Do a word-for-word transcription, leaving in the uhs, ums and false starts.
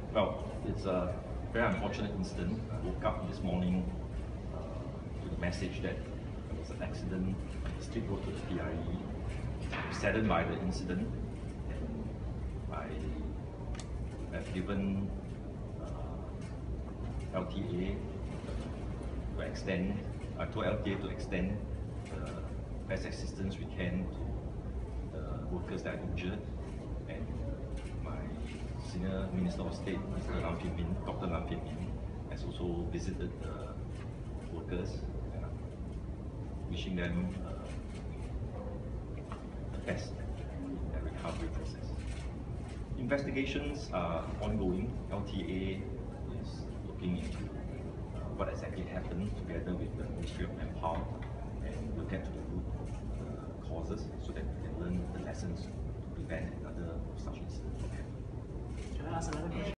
Well, it's a very unfortunate incident. I woke up this morning uh, to the message that there was an accident on the street road to the P I E. I'm saddened by the incident, and I have given uh, L T A to extend, I told L T A to extend the best assistance we can to the workers that are injured, and my Senior Minister of State, Mister Lam Pin Min, Doctor Lam Pin Min, has also visited the workers, and I'm wishing them uh, the best in their recovery process. Investigations are ongoing. L T A is looking into uh, what exactly happened together with the Ministry of Manpower, and we'll get to the root uh, causes so that we can learn the lessons to prevent another such incident from happening. Can I ask another question?